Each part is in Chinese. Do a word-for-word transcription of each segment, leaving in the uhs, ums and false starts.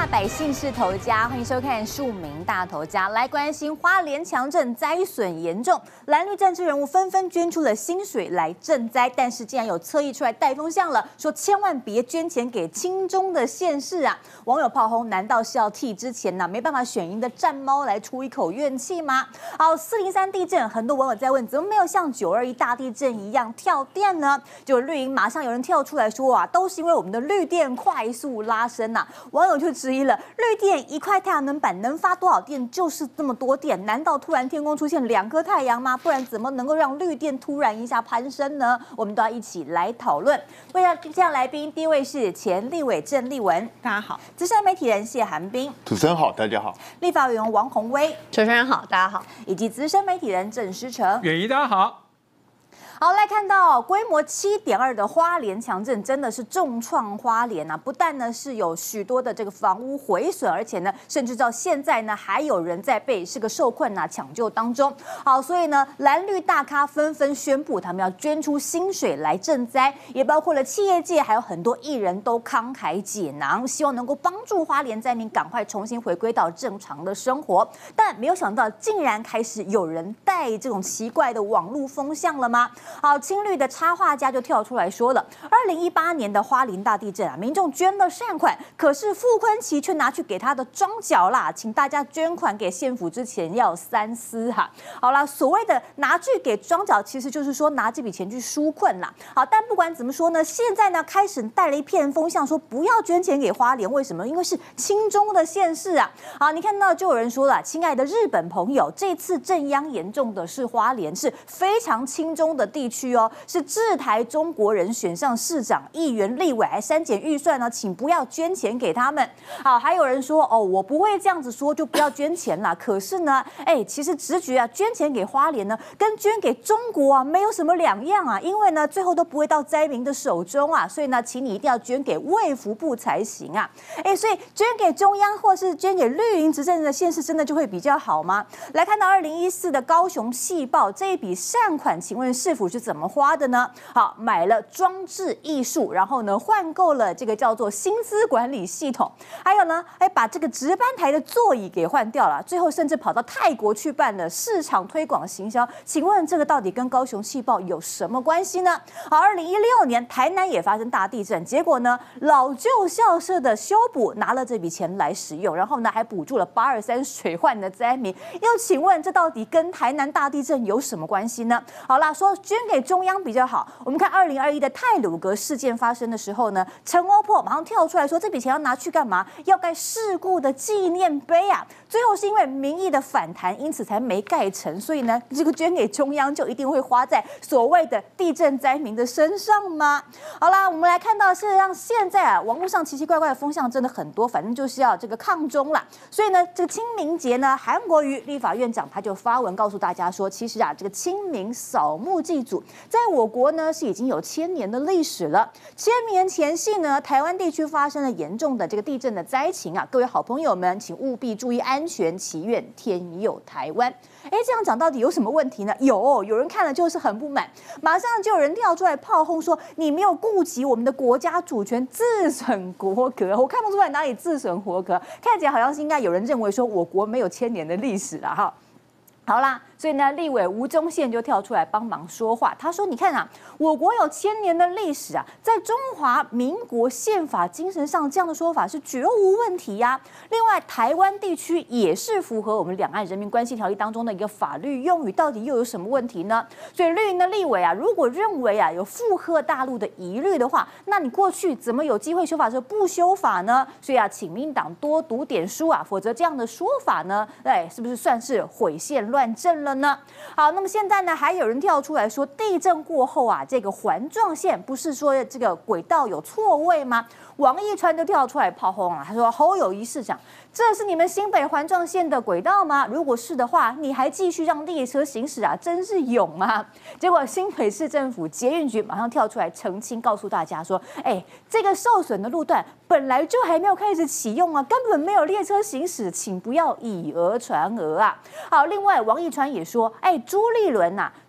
大百姓是头家，欢迎收看《庶民大头家》。来关心花莲强震灾损严重，蓝绿政治人物纷纷捐出了薪水来赈灾，但是竟然有侧翼出来带风向了，说千万别捐钱给亲中的县市啊！网友炮轰，难道是要替之前呢、啊、没办法选赢的战猫来出一口怨气吗？好，四零三地震，很多网友在问，怎么没有像九二一大地震一样跳电呢？就绿营马上有人跳出来说啊，都是因为我们的绿电快速拉升呐、啊，网友就质疑了，绿电一块太阳能板能发多少电就是这么多电，难道突然天空出现两颗太阳吗？不然怎么能够让绿电突然一下攀升呢？我们都要一起来讨论。为了这样来宾，第一位是前立委郑丽文， 大家好； 资深媒体人谢寒冰， 主持人好，大家好； 立法委员王宏威， 主持人好，大家好； 以及资深媒体人郑诗成， 远仪大家好。 好，来看到规模七点二的花莲强震，真的是重创花莲啊！不但呢是有许多的这个房屋毁损，而且呢，甚至到现在呢，还有人在被这个受困啊抢救当中。好，所以呢，蓝绿大咖纷纷宣布，他们要捐出薪水来赈灾，也包括了企业界，还有很多艺人都慷慨解囊，希望能够帮助花莲灾民赶快重新回归到正常的生活。但没有想到，竟然开始有人带这种奇怪的网络风向了吗？好，青绿的插画家就跳出来说了，二零一八年的花莲大地震啊，民众捐了善款，可是傅昆萁却拿去给他的庄脚啦，请大家捐款给县府之前要三思哈。好啦，所谓的拿去给庄脚，其实就是说拿这笔钱去纾困啦。好，但不管怎么说呢，现在呢开始带了一片风向，说不要捐钱给花莲，为什么？因为是亲中的县市啊。好，你看到就有人说了，亲爱的日本朋友，这次震央严重的是花莲，是非常亲中的地区。是制台中国人选上市长、议员、立委，还删减预算呢，请不要捐钱给他们。好，还有人说哦，我不会这样子说，就不要捐钱啦。可是呢，哎，其实直觉啊，捐钱给花莲呢，跟捐给中国啊没有什么两样啊，因为呢，最后都不会到灾民的手中啊，所以呢，请你一定要捐给卫福部才行啊。哎，所以捐给中央或是捐给绿营执政的县市，真的就会比较好吗？来看到二零一四的高雄细报这一笔善款，请问市府是怎么花的呢？好，买了装置艺术，然后呢换购了这个叫做薪资管理系统，还有呢，哎把这个值班台的座椅给换掉了，最后甚至跑到泰国去办了市场推广行销。请问这个到底跟高雄细报有什么关系呢？好，二零一六年台南也发生大地震，结果呢老旧校舍的修补拿了这笔钱来使用，然后呢还补助了八二三水患的灾民。又请问这到底跟台南大地震有什么关系呢？好啦，说捐给中央比较好。我们看二零二一的太鲁阁事件发生的时候呢，陈欧珀马上跳出来说，这笔钱要拿去干嘛？要盖事故的纪念碑啊！最后是因为民意的反弹，因此才没盖成。所以呢，这个捐给中央就一定会花在所谓的地震灾民的身上吗？好啦，我们来看到，事实上现在啊，网络上奇奇怪怪的风向真的很多，反正就是要这个抗中啦。所以呢，这个清明节呢，韩国瑜立法院长他就发文告诉大家说，其实啊，这个清明扫墓祭祖，在我国呢是已经有千年的历史了。千年前夕呢，台湾地区发生了严重的这个地震的灾情啊，各位好朋友们，请务必注意安全，祈愿天佑台湾。哎，这样讲到底有什么问题呢？有，有人看了就是很不满，马上就有人跳出来炮轰说，你没有顾及我们的国家主权，自损国格。我看不出来哪里自损国格，看起来好像是应该有人认为说我国没有千年的历史了哈。好啦，所以呢，立委吴宗宪就跳出来帮忙说话。他说：“你看啊，我国有千年的历史啊，在中华民国宪法精神上，这样的说法是绝无问题呀、啊。另外，台湾地区也是符合我们两岸人民关系条例当中的一个法律用语，到底又有什么问题呢？所以绿营的立委啊，如果认为啊有附和大陆的疑虑的话，那你过去怎么有机会修法的时候不修法呢？所以啊，请民党多读点书啊，否则这样的说法呢，哎，是不是算是毁宪乱？”乱阵了呢？好，那么现在呢，还有人跳出来说，地震过后啊，这个环状线不是说这个轨道有错位吗？王一川就跳出来炮轰了，他说：“侯友宜市长，这是你们新北环状线的轨道吗？如果是的话，你还继续让列车行驶啊，真是勇啊！”结果新北市政府捷运局马上跳出来澄清，告诉大家说：“哎，这个受损的路段本来就还没有开始启用啊，根本没有列车行驶，请不要以讹传讹啊！”好，另外王一川也说：“哎，朱立伦呐、啊。”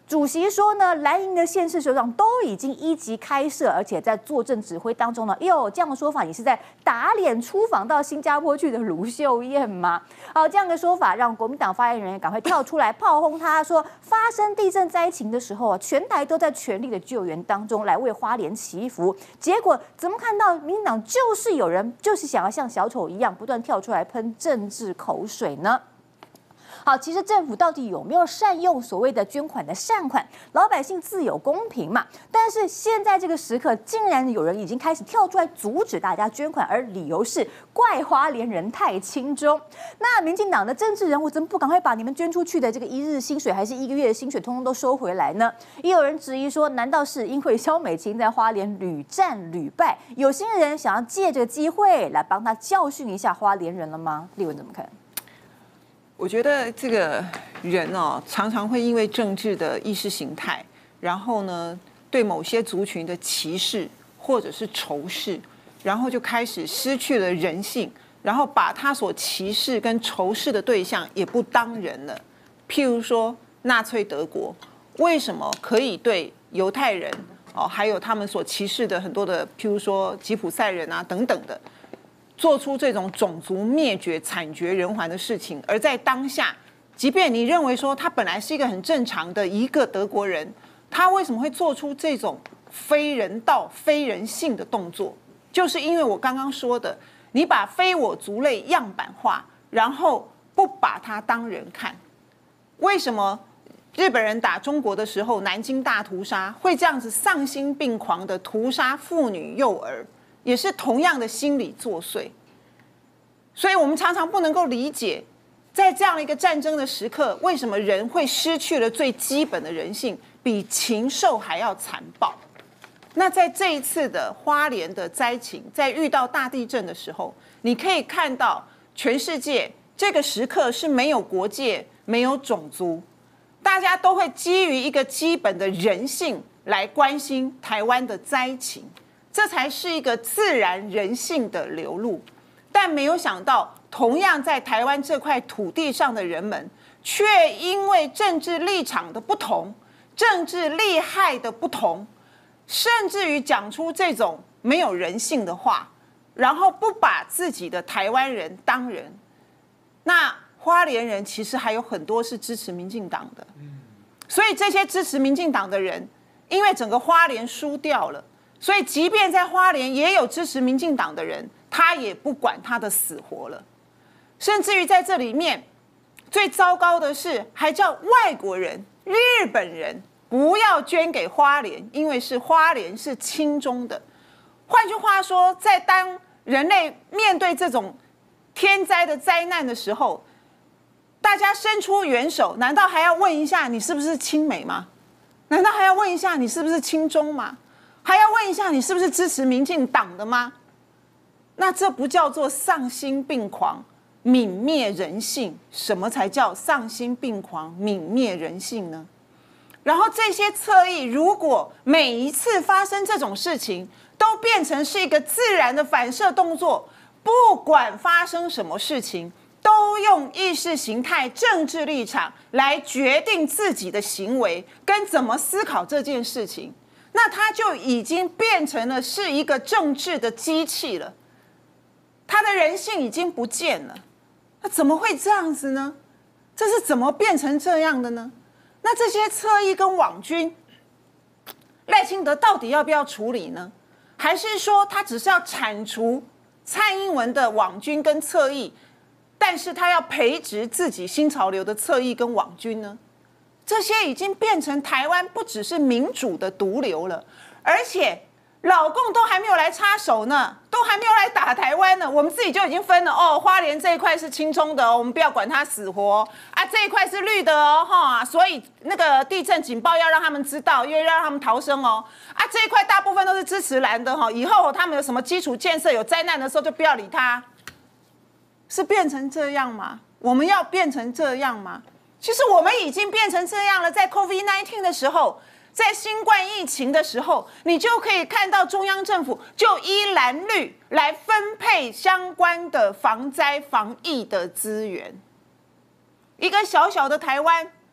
主席说呢，蓝营的县市首长都已经一级开设，而且在坐镇指挥当中呢，哟，这样的说法，你是在打脸出访到新加坡去的卢秀燕吗？好，这样的说法让国民党发言人赶快跳出来炮轰他，说发生地震灾情的时候啊，全台都在全力的救援当中，来为花莲祈福，结果怎么看到民进党就是有人就是想要像小丑一样不断跳出来喷政治口水呢？好，其实政府到底有没有善用所谓的捐款的善款？老百姓自有公平嘛。但是现在这个时刻，竟然有人已经开始跳出来阻止大家捐款，而理由是怪花莲人太轻中。那民进党的政治人物怎么不赶快把你们捐出去的这个一日薪水还是一个月的薪水，通通都收回来呢？也有人质疑说，难道是因为萧美琴在花莲屡战屡败，有心人想要借这个机会来帮他教训一下花莲人了吗？立文怎么看？ 我觉得这个人哦，常常会因为政治的意识形态，然后呢，对某些族群的歧视或者是仇视，然后就开始失去了人性，然后把他所歧视跟仇视的对象也不当人了。譬如说，纳粹德国为什么可以对犹太人哦，还有他们所歧视的很多的，譬如说吉普赛人啊等等的，做出这种种族灭绝、惨绝人寰的事情，而在当下，即便你认为说他本来是一个很正常的一个德国人，他为什么会做出这种非人道、非人性的动作？就是因为我刚刚说的，你把非我族类样板化，然后不把它当人看。为什么日本人打中国的时候，南京大屠杀会这样子丧心病狂的屠杀妇女幼儿？也是同样的心理作祟，所以我们常常不能够理解，在这样的一个战争的时刻，为什么人会失去了最基本的人性，比禽兽还要残暴？那在这一次的花莲的灾情，在遇到大地震的时候，你可以看到全世界这个时刻是没有国界、没有种族，大家都会基于一个基本的人性来关心台湾的灾情。这才是一个自然人性的流露，但没有想到，同样在台湾这块土地上的人们，却因为政治立场的不同、政治利害的不同，甚至于讲出这种没有人性的话，然后不把自己的台湾人当人。那花莲人其实还有很多是支持民进党的，所以这些支持民进党的人，因为整个花莲输掉了。所以，即便在花莲也有支持民进党的人，他也不管他的死活了。甚至于在这里面，最糟糕的是，还叫外国人、日本人不要捐给花莲，因为是花莲是亲中的。换句话说，在当人类面对这种天灾的灾难的时候，大家伸出援手，难道还要问一下你是不是亲美吗？难道还要问一下你是不是亲中吗？还要问一下你是不是支持民进党的吗？那这不叫做丧心病狂、泯灭人性？什么才叫丧心病狂、泯灭人性呢？然后这些侧翼，如果每一次发生这种事情，都变成是一个自然的反射动作，不管发生什么事情，都用意识形态、政治立场来决定自己的行为跟怎么思考这件事情。那它就已经变成了是一个政治的机器了，它的人性已经不见了。那怎么会这样子呢？这是怎么变成这样的呢？那这些侧翼跟网军，赖清德到底要不要处理呢？还是说他只是要铲除蔡英文的网军跟侧翼，但是他要培植自己新潮流的侧翼跟网军呢？这些已经变成台湾不只是民主的毒瘤了，而且老共都还没有来插手呢，都还没有来打台湾呢，我们自己就已经分了哦。花莲这一块是亲中的哦，我们不要管他死活啊，这一块是绿的哦，哈，所以那个地震警报要让他们知道，因为让他们逃生哦。啊，这一块大部分都是支持蓝的哈，以后他们有什么基础建设有灾难的时候就不要理他，是变成这样吗？我们要变成这样吗？其实我们已经变成这样了，在 COVID 十九 的时候，在新冠疫情的时候，你就可以看到中央政府就依蓝绿来分配相关的防灾防疫的资源。一个小小的台湾，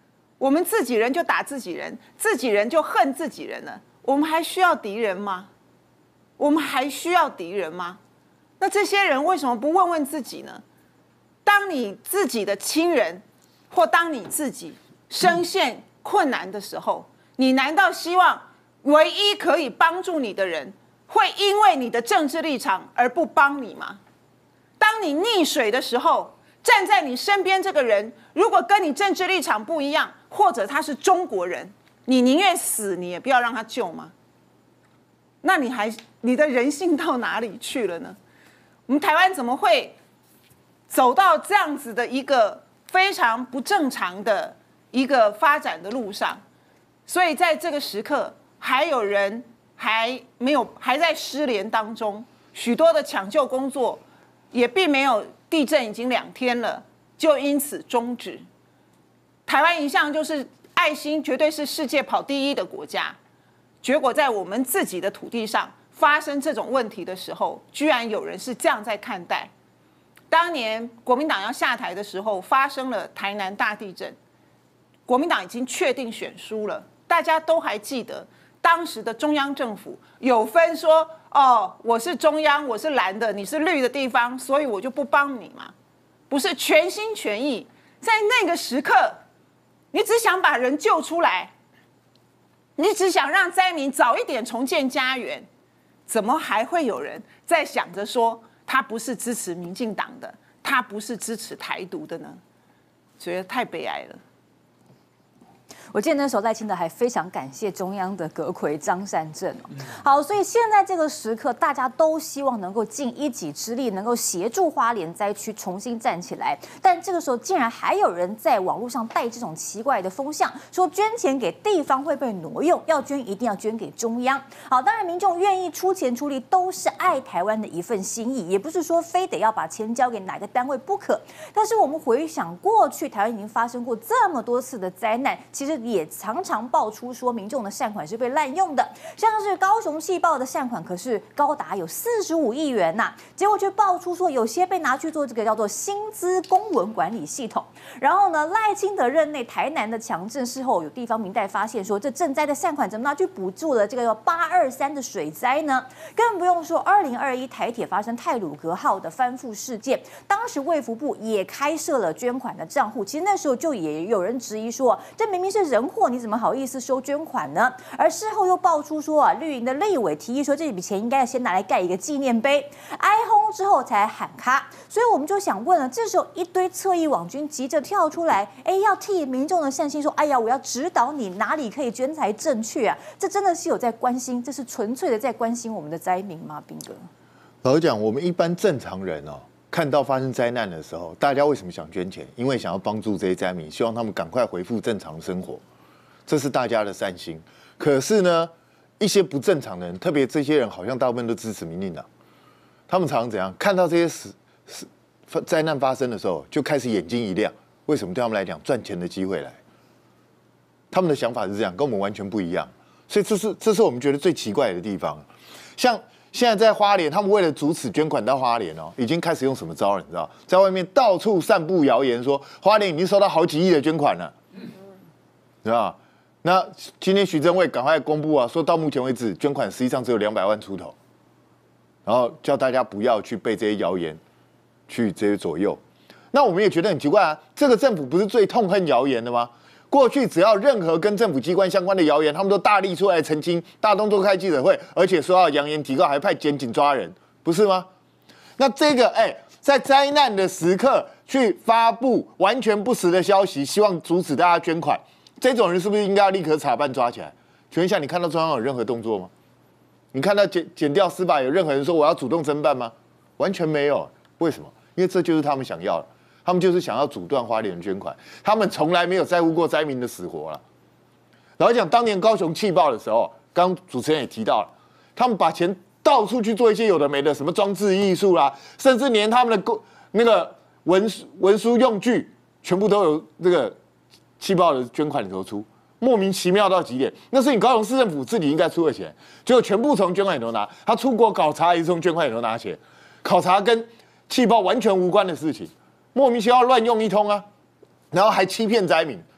我们自己人就打自己人，自己人就恨自己人了，我们还需要敌人吗？我们还需要敌人吗？那这些人为什么不问问自己呢？当你自己的亲人，或当你自己深陷困难的时候，你难道希望唯一可以帮助你的人，会因为你的政治立场而不帮你吗？当你溺水的时候，站在你身边这个人，如果跟你政治立场不一样，或者他是中国人，你宁愿死，你也不要让他救吗？那你还你的人性到哪里去了呢？我们台湾怎么会走到这样子的一个非常不正常的一个发展的路上？所以在这个时刻，还有人还没有还在失联当中，许多的抢救工作也并没有，地震已经两天了，就因此终止。台湾一向就是爱心绝对是世界跑第一的国家，结果在我们自己的土地上发生这种问题的时候，居然有人是这样在看待。当年国民党要下台的时候，发生了台南大地震，国民党已经确定选输了，大家都还记得当时的中央政府有分说，哦，我是中央，我是蓝的，你是绿的地方，所以我就不帮你嘛，不是全心全意。在那个时刻，你只想把人救出来，你只想让灾民早一点重建家园，怎么还会有人在想着说他不是支持民进党的，他不是支持台独的呢？觉得太悲哀了。 我记得那时候赖清德还非常感谢中央的阁揆张善政哦。好，所以现在这个时刻，大家都希望能够尽一己之力，能够协助花莲灾区重新站起来。但这个时候，竟然还有人在网络上带这种奇怪的风向，说捐钱给地方会被挪用，要捐一定要捐给中央。好，当然民众愿意出钱出力，都是爱台湾的一份心意，也不是说非得要把钱交给哪个单位不可。但是我们回想过去，台湾已经发生过这么多次的灾难，其实也常常爆出说民众的善款是被滥用的，像是高雄气爆的善款可是高达有四十五亿元呐、啊，结果却爆出说有些被拿去做这个叫做薪资公文管理系统。然后呢，赖清德任内台南的强震事后，有地方民代发现说，这赈灾的善款怎么拿去补助了这个叫八二三的水灾呢？更不用说二零二一台铁发生太鲁阁号的翻覆事件，当时卫福部也开设了捐款的账户，其实那时候就也有人质疑说，这明明是人祸，你怎么好意思收捐款呢？而事后又爆出说啊，绿营的立委提议说，这笔钱应该先拿来盖一个纪念碑，哀轰之后才喊卡。所以我们就想问了，这时候一堆侧翼网军急着跳出来，哎，要替民众的善心说，哎呀，我要指导你哪里可以捐才正确啊？这真的是有在关心，这是纯粹的在关心我们的灾民吗？彬哥， 老实讲，我们一般正常人哦，看到发生灾难的时候，大家为什么想捐钱？因为想要帮助这些灾民，希望他们赶快恢复正常生活。这是大家的善心，可是呢，一些不正常的人，特别这些人，好像大部分都支持民进党。他们常常怎样？看到这些死死灾难发生的时候，就开始眼睛一亮。为什么？对他们来讲，赚钱的机会来。他们的想法是这样，跟我们完全不一样。所以这是这是我们觉得最奇怪的地方。像现在在花莲，他们为了阻止捐款到花莲哦，已经开始用什么招了？你知道，在外面到处散布谣言，说花莲已经收到好几亿的捐款了，知道吧？那今天许正卫赶快公布啊，说到目前为止捐款实际上只有两百万出头，然后叫大家不要去被这些谣言去这些左右。那我们也觉得很奇怪啊，这个政府不是最痛恨谣言的吗？过去只要任何跟政府机关相关的谣言，他们都大力出来澄清，大动作开记者会，而且说要扬言提告，还派检警抓人，不是吗？那这个哎，在灾难的时刻去发布完全不实的消息，希望阻止大家捐款。这种人是不是应该要立刻查办抓起来？请问一下，你看到中央有任何动作吗？你看到检检调司法有任何人说我要主动侦办吗？完全没有。为什么？因为这就是他们想要的，他们就是想要阻断花莲的捐款，他们从来没有在乎过灾民的死活了。老实讲，当年高雄气爆的时候，刚主持人也提到了，他们把钱到处去做一些有的没的，什么装置艺术啦，甚至连他们的那个文文书用具，全部都有这个气爆的捐款里头出，莫名其妙到极点。那是你高雄市政府自己应该出的钱，结果全部从捐款里头拿。他出国考察也是从捐款里头拿钱，考察跟气爆完全无关的事情，莫名其妙乱用一通啊，然后还欺骗灾民。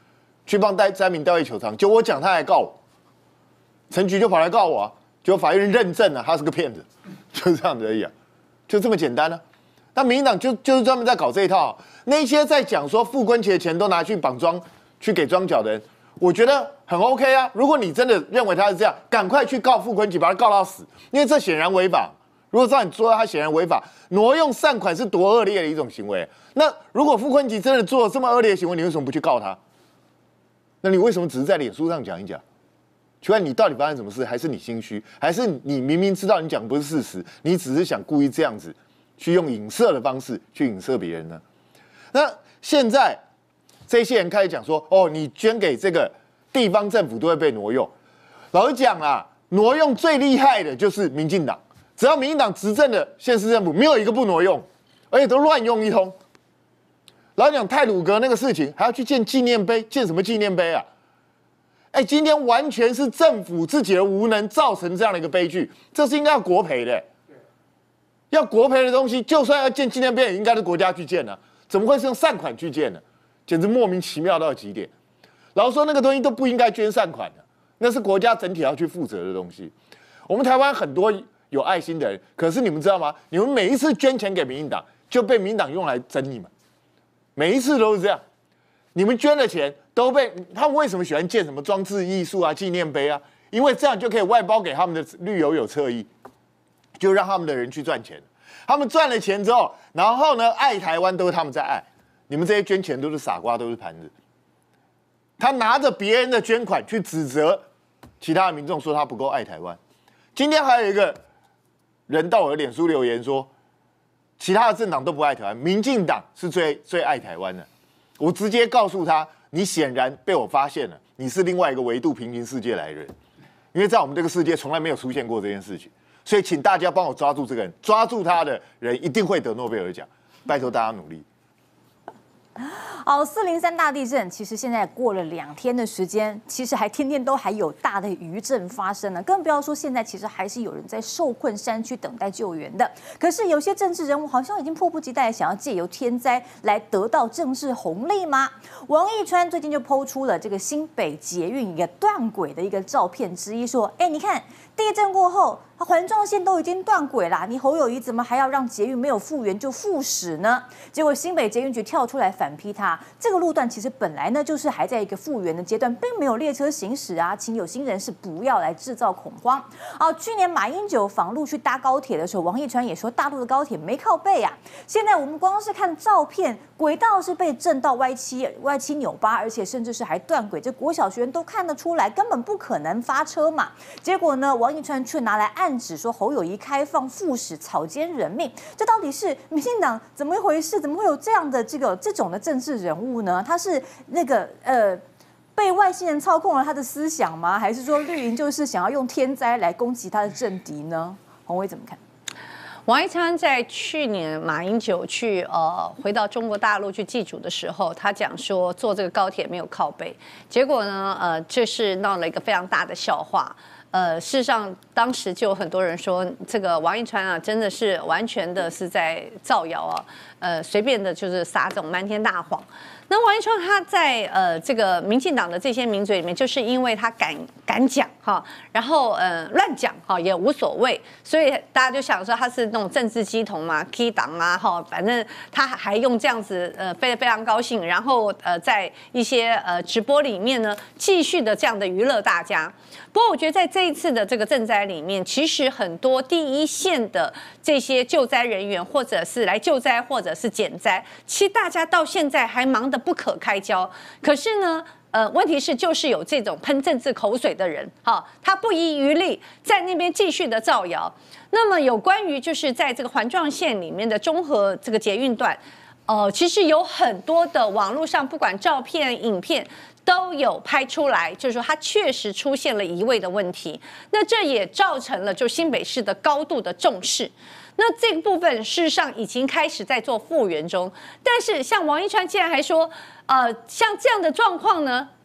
去帮灾灾民调阅球场，就我讲他来告我，陈菊就跑来告我啊，结果法院认证了他是个骗子，就是这样子而已啊，就这么简单啊。那民进党就就是专门在搞这一套，那些在讲说傅昆萁的钱都拿去绑庄，去给庄脚的人，我觉得很 OK 啊。如果你真的认为他是这样，赶快去告傅昆萁，把他告到死，因为这显然违法。如果照你说，他显然违法，挪用善款是多恶劣的一种行为。那如果傅昆萁真的做了这么恶劣的行为，你为什么不去告他？那你为什么只是在脸书上讲一讲？请问你到底发生什么事？还是你心虚？还是你明明知道你讲不是事实，你只是想故意这样子？去用影射的方式去影射别人呢？那现在这些人开始讲说，哦，你捐给这个地方政府都会被挪用。老实讲啊，挪用最厉害的就是民进党，只要民进党执政的县市政府，没有一个不挪用，而且都乱用一通。老实讲，太鲁阁那个事情还要去建纪念碑，建什么纪念碑啊？哎，今天完全是政府自己的无能造成这样的一个悲剧，这是应该要国赔的。要国赔的东西，就算要建纪念碑，也应该是国家去建啊，怎么会是用善款去建呢？简直莫名其妙到极点。老实说，那个东西都不应该捐善款的，那是国家整体要去负责的东西。我们台湾很多有爱心的人，可是你们知道吗？你们每一次捐钱给民进党，就被民进党用来整你们，每一次都是这样。你们捐的钱都被他们为什么喜欢建什么装置艺术啊、纪念碑啊？因为这样就可以外包给他们的绿油有侧翼。就让他们的人去赚钱，他们赚了钱之后，然后呢，爱台湾都是他们在爱，你们这些捐钱都是傻瓜，都是盘子。他拿着别人的捐款去指责其他的民众，说他不够爱台湾。今天还有一个人到我的脸书留言说，其他的政党都不爱台湾，民进党是最最爱台湾的。我直接告诉他，你显然被我发现了，你是另外一个维度平行世界来的人，因为在我们这个世界从来没有出现过这件事情。所以，请大家帮我抓住这个人，抓住他的人一定会得诺贝尔奖。拜托大家努力。 好，四零三大地震，其实现在过了两天的时间，其实还天天都还有大的余震发生呢，更不要说现在其实还是有人在受困山区等待救援的。可是有些政治人物好像已经迫不及待想要借由天灾来得到政治红利吗？王义川最近就抛出了这个新北捷运一个断轨的一个照片之一，说：“哎，你看地震过后。”环状线都已经断轨啦，你侯友宜怎么还要让捷运没有复原就复驶呢？结果新北捷运局跳出来反批他，这个路段其实本来呢就是还在一个复原的阶段，并没有列车行驶啊，请有心人士不要来制造恐慌。好，去年马英九访陆去搭高铁的时候，王义川也说大陆的高铁没靠背啊。现在我们光是看照片，轨道是被震到歪七歪七扭八，而且甚至是还断轨，这国小学生都看得出来，根本不可能发车嘛。结果呢，王义川却拿来暗暗指说侯友宜开放复驶草菅人命，这到底是民进党怎么一回事？怎么会有这样的这个这种的政治人物呢？他是那个呃被外星人操控了他的思想吗？还是说绿营就是想要用天灾来攻击他的政敌呢？洪伟怎么看？ 王义川在去年马英九去呃回到中国大陆去祭祖的时候，他讲说坐这个高铁没有靠背，结果呢呃这是闹了一个非常大的笑话。呃，事实上，当时就有很多人说，这个王义川啊，真的是完全的是在造谣啊，呃，随便的就是撒这种瞒天大谎。那王义川他在呃这个民进党的这些名嘴里面，就是因为他敢敢讲哈，然后呃乱讲哈也无所谓，所以大家就想说他是那种政治鸡童嘛 ，key 党啊哈，反正他还用这样子呃非非常高兴，然后呃在一些呃直播里面呢继续的这样的娱乐大家。不过我觉得在这一次的这个赈灾里面，其实很多第一线的这些救灾人员，或者是来救灾，或者是减灾，其实大家到现在还忙得不可开交。可是呢，呃，问题是就是有这种喷政治口水的人，哈，他不遗余力在那边继续的造谣。那么有关于就是在这个环状线里面的中和这个捷运段，呃，其实有很多的网络上不管照片、影片。都有拍出来，就是说它确实出现了移位的问题，那这也造成了就新北市的高度的重视。那这个部分事实上已经开始在做复原中，但是像王一川竟然还说，呃，像这样的状况呢，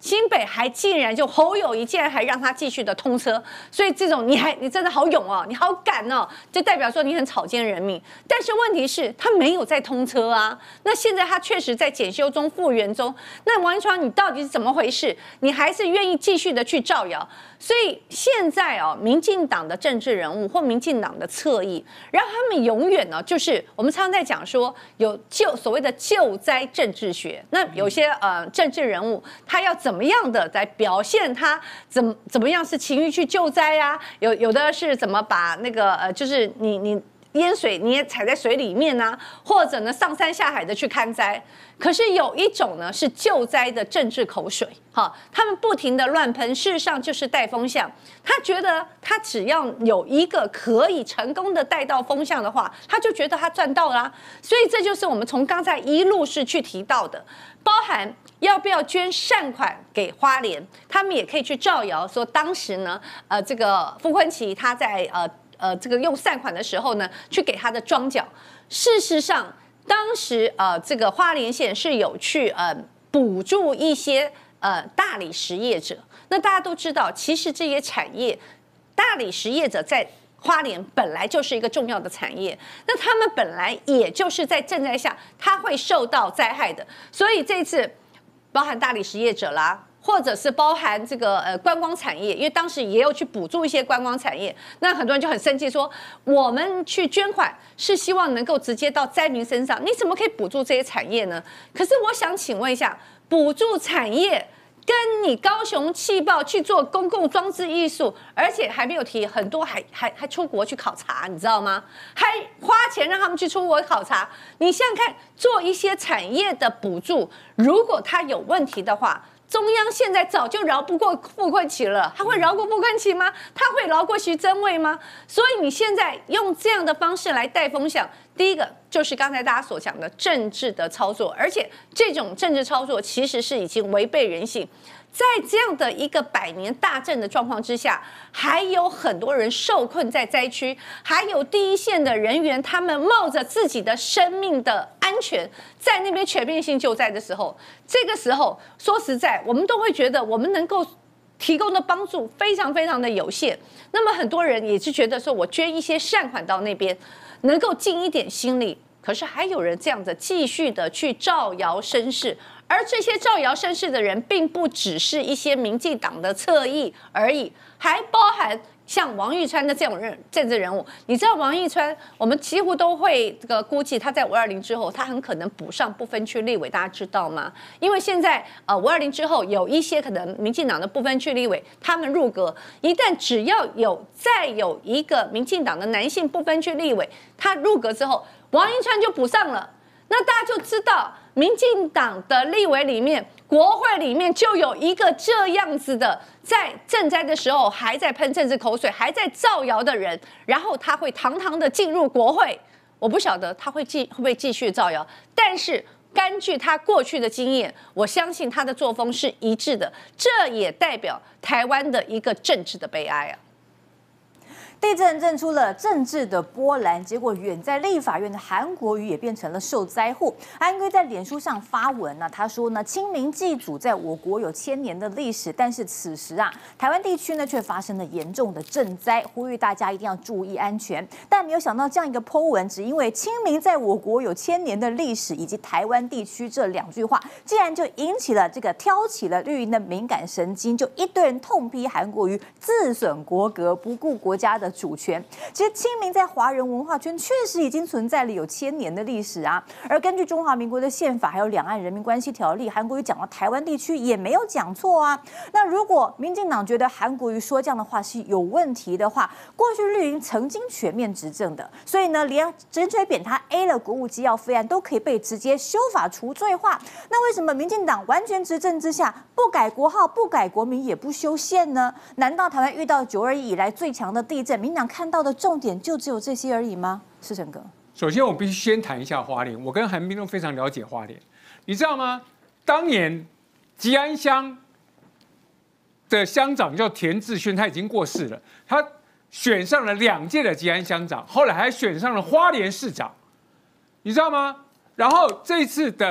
新北还竟然就侯友宜竟然还让他继续的通车，所以这种你还你真的好勇哦，你好敢哦，就代表说你很草菅人命。但是问题是，他没有在通车啊。那现在他确实在检修中、复原中。那王一川，你到底是怎么回事？你还是愿意继续的去造谣？所以现在哦，民进党的政治人物或民进党的侧翼，然后他们永远呢，就是我们常常在讲说有救所谓的救灾政治学。那有些呃政治人物，他要怎么样的来表现他怎么怎么样是情欲去救灾啊？有有的是怎么把那个呃，就是你你。淹水你也踩在水里面啊，或者呢上山下海的去看灾。可是有一种呢是救灾的政治口水，哈，他们不停的乱喷，事实上就是带风向。他觉得他只要有一个可以成功的带到风向的话，他就觉得他赚到了啊。所以这就是我们从刚才一路是去提到的，包含要不要捐善款给花莲，他们也可以去造谣说当时呢，呃，这个傅昆萁他在呃。呃，这个用善款的时候呢，去给他的庄脚。事实上，当时呃，这个花莲县是有去呃补助一些呃大理石业者。那大家都知道，其实这些产业，大理石业者在花莲本来就是一个重要的产业，那他们本来也就是在震灾下，他会受到灾害的。所以这次包含大理石业者啦。或者是包含这个呃观光产业，因为当时也有去补助一些观光产业，那很多人就很生气说，我们去捐款是希望能够直接到灾民身上，你怎么可以补助这些产业呢？可是我想请问一下，补助产业跟你高雄气爆去做公共装置艺术，而且还没有提很多还还还出国去考察，你知道吗？还花钱让他们去出国考察，你想想看，做一些产业的补助，如果它有问题的话。中央现在早就饶不过傅昆萁了，他会饶过傅昆萁吗？他会饶过徐榛蔚吗？所以你现在用这样的方式来带风向，第一个就是刚才大家所讲的政治的操作，而且这种政治操作其实是已经违背人性。在这样的一个百年大震的状况之下，还有很多人受困在灾区，还有第一线的人员，他们冒着自己的生命的安全，在那边全面性救灾的时候，这个时候说实在，我们都会觉得我们能够提供的帮助非常非常的有限。那么很多人也是觉得说，我捐一些善款到那边，能够尽一点心力。可是还有人这样子继续的去造谣生事。而这些造谣生事的人，并不只是一些民进党的侧翼而已，还包含像王玉川的这种人政治人物。你知道王玉川，我们几乎都会这个估计他在五二零之后，他很可能补上不分区立委，大家知道吗？因为现在呃五二零之后，有一些可能民进党的不分区立委他们入阁，一旦只要有再有一个民进党的男性不分区立委他入阁之后，王玉川就补上了。那大家就知道，民进党的立委里面、国会里面就有一个这样子的，在赈灾的时候还在喷政治口水、还在造谣的人，然后他会堂堂的进入国会。我不晓得他会继会不会继续造谣，但是根据他过去的经验，我相信他的作风是一致的。这也代表台湾的一个政治的悲哀啊。 地震震出了政治的波澜，结果远在立法院的韩国瑜也变成了受灾户。韩国瑜在脸书上发文呢、啊，他说呢，清明祭祖在我国有千年的历史，但是此时啊，台湾地区呢却发生了严重的震灾，呼吁大家一定要注意安全。但没有想到这样一个 po 文，只因为清明在我国有千年的历史以及台湾地区这两句话，竟然就引起了这个挑起了绿营的敏感神经，就一堆人痛批韩国瑜自损国格，不顾国家的主权。其实清明在华人文化圈确实已经存在了有千年的历史啊。而根据中华民国的宪法还有两岸人民关系条例，韩国瑜讲到台湾地区也没有讲错啊。那如果民进党觉得韩国瑜说这样的话是有问题的话，过去绿营曾经全面执政的，所以呢，连陈水扁他 A 了国务机要费案都可以被直接修法除罪化。那为什么民进党完全执政之下不改国号、不改国名也不修宪呢？难道台湾遇到九二一以来最强的地震，民进党看到的重点就只有这些而已吗？世成哥， 首先我必须先谈一下花莲，我跟韩冰都非常了解花莲，你知道吗？当年吉安乡的乡长叫田志轩，他已经过世了，他选上了两届的吉安乡长，后来还选上了花莲市长，你知道吗？然后这次的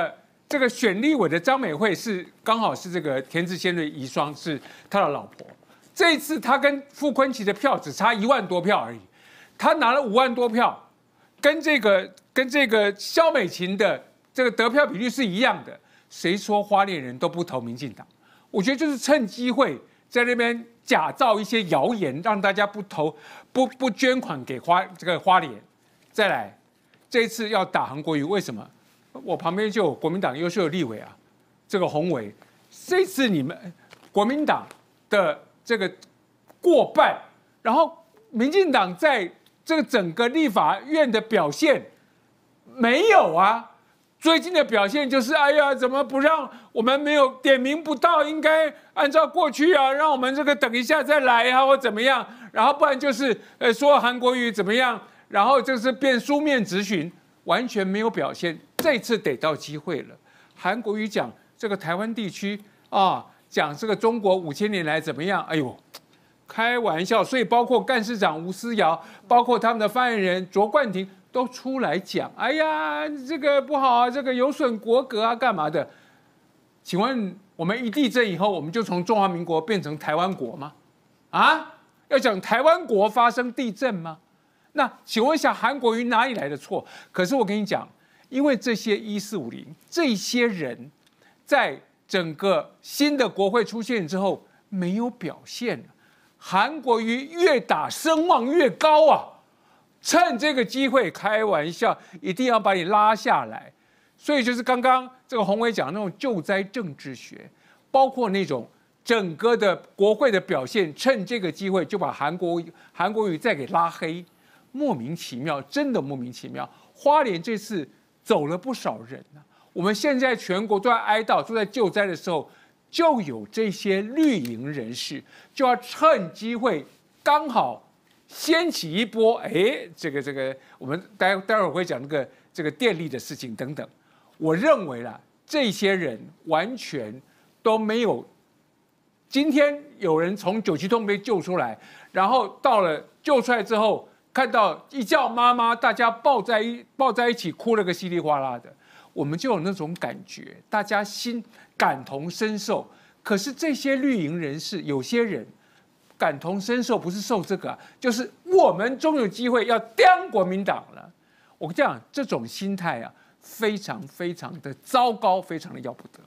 这个选立委的张美惠是刚好是这个田志先的遗孀，是他的老婆。这一次他跟傅昆萁的票只差一万多票而已，他拿了五万多票，跟这个跟这个萧美琴的这个得票比率是一样的。谁说花莲人都不投民进党？我觉得就是趁机会在那边假造一些谣言，让大家不投不不捐款给花这个花莲。再来，这一次要打韩国瑜，为什么？我旁边就有国民党优秀的立委啊，这个洪为，这次你们国民党的这个过半，然后民进党在这个整个立法院的表现没有啊。最近的表现就是，哎呀，怎么不让我们没有点名不到？应该按照过去啊，让我们这个等一下再来啊，或怎么样？然后不然就是呃说韩国瑜怎么样，然后就是变书面质询，完全没有表现。这次得到机会了。韩国瑜讲这个台湾地区啊，讲这个中国五千年来怎么样？哎呦，开玩笑。所以包括干事长吴思瑶，包括他们的发言人卓冠廷都出来讲，哎呀，这个不好啊，这个有损国格啊，干嘛的？请问我们一地震以后，我们就从中华民国变成台湾国吗？啊，要讲台湾国发生地震吗？那请问一下，韩国瑜哪里来的错？可是我跟你讲，因为这些一四五零这些人，在整个新的国会出现之后没有表现，韩国瑜越打声望越高啊！趁这个机会，开玩笑，一定要把你拉下来。所以就是刚刚这个洪为讲的那种救灾政治学，包括那种整个的国会的表现，趁这个机会就把韩国韩国瑜再给拉黑。莫名其妙，真的莫名其妙。花莲这次走了不少人啊，我们现在全国都在哀悼，都在救灾的时候，就有这些绿营人士就要趁机会，刚好掀起一波。哎，这个这个，我们待待会儿会讲那个这个电力的事情等等。我认为啦，这些人完全都没有。今天有人从九七洞被救出来，然后到了救出来之后。看到一叫妈妈，大家抱在一抱在一起哭了个稀里哗啦的，我们就有那种感觉，大家心感同身受。可是这些绿营人士，有些人感同身受不是受这个、啊，就是我们终有机会要刁国民党了。我跟你讲，这种心态啊，非常非常的糟糕，非常的要不得。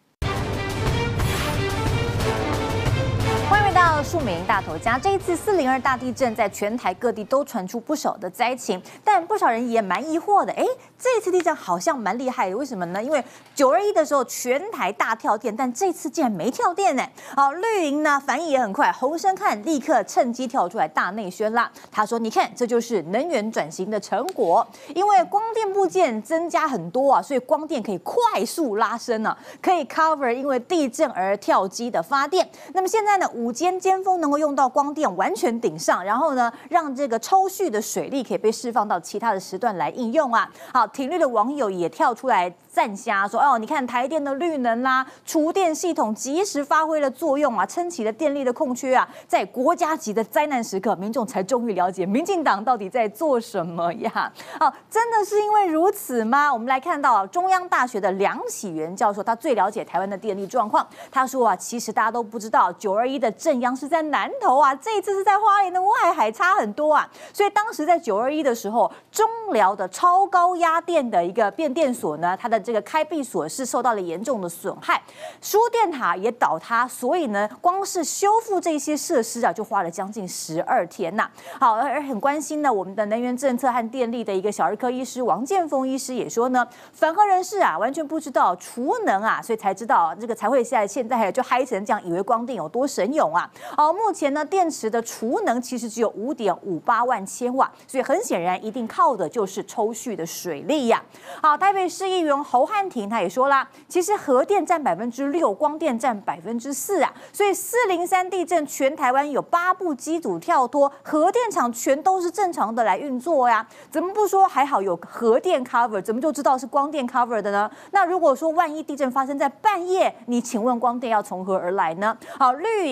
欢迎回到数美营大头家。这一次四零二大地震，在全台各地都传出不少的灾情，但不少人也蛮疑惑的。哎，这一次地震好像蛮厉害的，为什么呢？因为九二一的时候全台大跳电，但这次竟然没跳电呢。好，绿营呢反应也很快，洪申翰立刻趁机跳出来大内宣啦。他说：“你看，这就是能源转型的成果，因为光电部件增加很多啊，所以光电可以快速拉升啊，可以 cover 因为地震而跳机的发电。那么现在呢？”午间尖峰能够用到光电完全顶上，然后呢，让这个抽蓄的水力可以被释放到其他的时段来应用啊。好，挺绿的网友也跳出来赞虾说：“哦，你看台电的绿能啦、啊，厨电系统及时发挥了作用啊，撑起了电力的空缺啊。在国家级的灾难时刻，民众才终于了解民进党到底在做什么呀？好，真的是因为如此吗？我们来看到中央大学的梁启源教授，他最了解台湾的电力状况。他说啊，其实大家都不知道九二一的震央是在南投啊，这一次是在花莲的外海，差很多啊。所以当时在九二一的时候，中寮的超高压电的一个变电所呢，它的这个开闭锁是受到了严重的损害，输电塔也倒塌，所以呢，光是修复这些设施啊，就花了将近十二天呐、啊。好，而很关心呢我们的能源政策和电力的一个小儿科医师王建峰医师也说呢，反核人士啊完全不知道储能啊，所以才知道这个才会现在现在就嗨成这样，以为光电有多神勇啊。好，目前呢电池的储能其实只有五点五八万千瓦，所以很显然一定靠的就是抽蓄的水力呀、啊。好，台北市议员侯汉廷他也说啦，其实核电占百分之六，光电占百分之四啊，所以四零三地震全台湾有八部机组跳脱，核电厂全都是正常的来运作呀，怎么不说还好有核电 cover， 怎么就知道是光电 cover 的呢？那如果说万一地震发生在半夜，你请问光电要从何而来呢？好，绿营造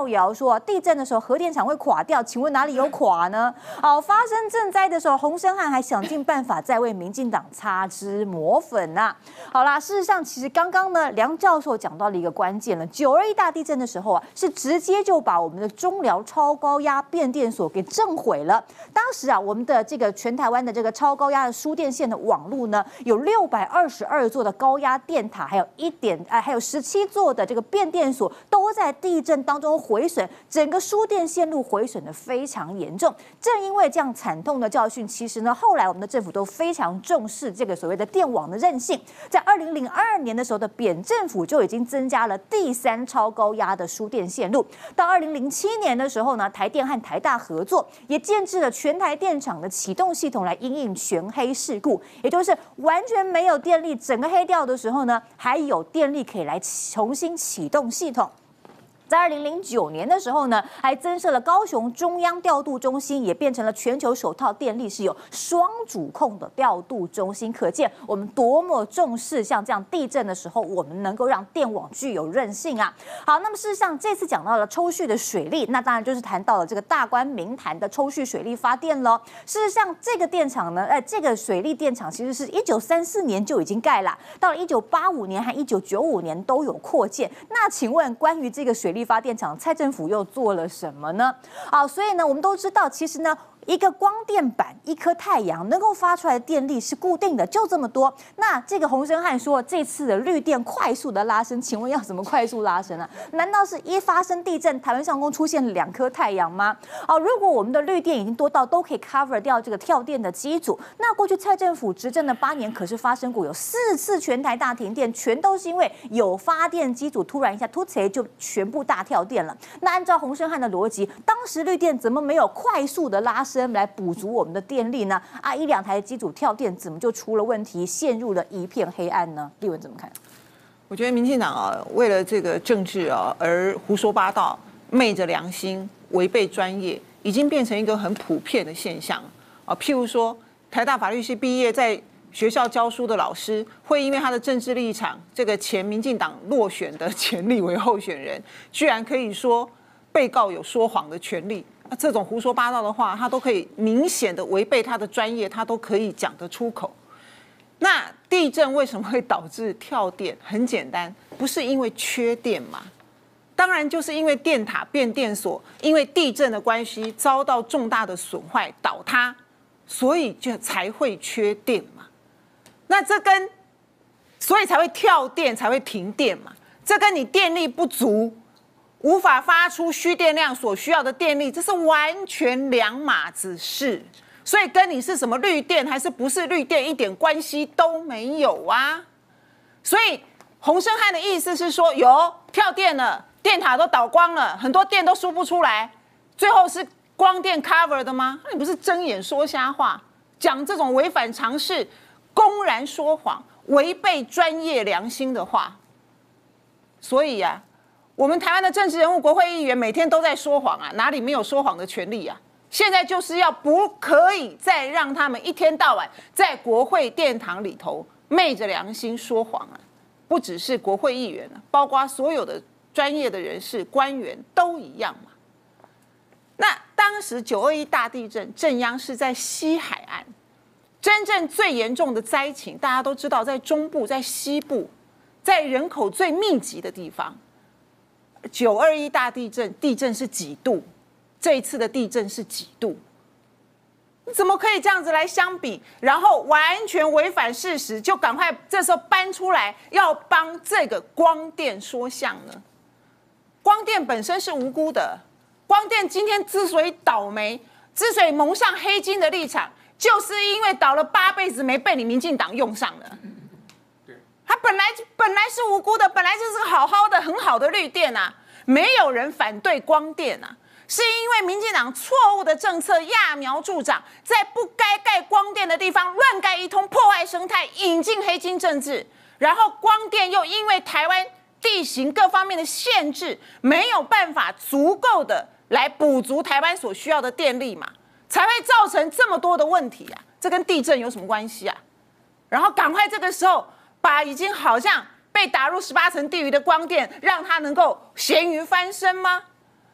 造谣说地震的时候核电厂会垮掉，请问哪里有垮呢？好，发生震灾的时候，洪申翰还想尽办法在为民进党擦脂抹粉呐、啊。好啦，事实上其实刚刚呢，梁教授讲到了一个关键了，九二一大地震的时候啊，是直接就把我们的中寮超高压变电所给震毁了。当时啊，我们的这个全台湾的这个超高压的输电线的网路呢，有六百二十二座的高压电塔，还有一点哎，还有十七座的这个变电所都在地震当中毁损，整个输电线路毁损的非常严重。正因为这样惨痛的教训，其实呢，后来我们的政府都非常重视这个所谓的电网的韧性。在二零零二年的时候的扁政府就已经增加了第三超高压的输电线路。到二零零七年的时候呢，台电和台大合作，也建制了全台电厂的启动系统来因应全黑事故，也就是完全没有电力，整个黑掉的时候呢，还有电力可以来重新启动系统。在二零零九年的时候呢，还增设了高雄中央调度中心，也变成了全球首套电力是有双主控的调度中心。可见我们多么重视像这样地震的时候，我们能够让电网具有韧性啊。好，那么事实上这次讲到了抽蓄的水力，那当然就是谈到了这个大关明潭的抽蓄水力发电喽。事实上，这个电厂呢，呃，这个水力电厂其实是一九三四年就已经盖了，到了一九八五年和一九九五年都有扩建。那请问关于这个水力发电厂，蔡政府又做了什么呢？好，所以呢，我们都知道，其实呢，一个光电板、一颗太阳能够发出来的电力是固定的，就这么多。那这个洪申翰说，这次的绿电快速的拉升，请问要怎么快速拉升啊？难道是一发生地震，台湾上空出现两颗太阳吗？好，如果我们的绿电已经多到都可以 cover 掉这个跳电的机组，那过去蔡政府执政的八年，可是发生过有四次全台大停电，全都是因为有发电机组突然一下突袭就全部大跳电了。那按照洪申翰的逻辑，当时绿电怎么没有快速的拉升来补足我们的电力呢？啊，一两台机组跳电，怎么就出了问题，陷入了一片黑暗呢？立文怎么看？ 我觉得民进党啊，为了这个政治啊而胡说八道，昧着良心，违背专业，已经变成一个很普遍的现象啊。譬如说，台大法律系毕业，在学校教书的老师，会因为他的政治立场，这个前民进党落选的前立委候选人，居然可以说被告有说谎的权利。那这种胡说八道的话，他都可以明显的违背他的专业，他都可以讲得出口。那地震为什么会导致跳电？很简单，不是因为缺电嘛？当然就是因为电塔、变电所因为地震的关系遭到重大的损坏倒塌，所以就才会缺电嘛。那这跟所以才会跳电，才会停电嘛。这跟你电力不足，无法发出需电量所需要的电力，这是完全两码子事。所以跟你是什么绿电还是不是绿电一点关系都没有啊。所以洪申翰的意思是说，有跳电了，电塔都倒光了，很多电都输不出来，最后是光电 cover 的吗？那你不是睁眼说瞎话，讲这种违反常识、公然说谎、违背专业良心的话。所以啊，我们台湾的政治人物、国会议员每天都在说谎啊，哪里没有说谎的权利啊？现在就是要不可以再让他们一天到晚在国会殿堂里头昧着良心说谎啊！不只是国会议员啊，包括所有的专业的人士、官员都一样嘛。那当时九二一大地震，震央是在西海岸，真正最严重的灾情，大家都知道，在中部、在西部，在人口最密集的地方。九二一大地震，地震是几度？这一次的地震是几度？你怎么可以这样子来相比，然后完全违反事实，就赶快这时候搬出来要帮这个光电说项呢？光电本身是无辜的，光电今天之所以倒霉，之所以蒙上黑金的立场，就是因为倒了八辈子霉被你民进党用上了。他本来本来是无辜的，本来就是个好好的很好的绿电啊，没有人反对光电啊。是因为民进党错误的政策揠苗助长，在不该盖光电的地方乱盖一通，破坏生态，引进黑金政治，然后光电又因为台湾地形各方面的限制，没有办法足够的来补足台湾所需要的电力嘛，才会造成这么多的问题啊！这跟地震有什么关系啊？然后赶快这个时候把已经好像被打入十八层地狱的光电，让它能够咸鱼翻身吗？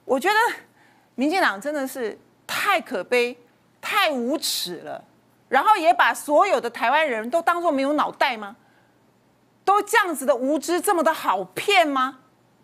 我觉得民进党真的是太可悲、太无耻了，然后也把所有的台湾人都当作没有脑袋吗？都这样子的无知，这么的好骗吗？